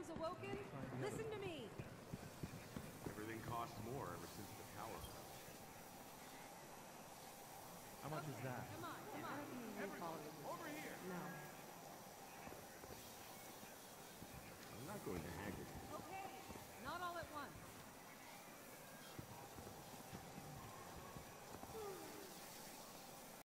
awoken? Listen to me! Everything costs more ever since the tower fell. How much is that? Come on, come on. Everything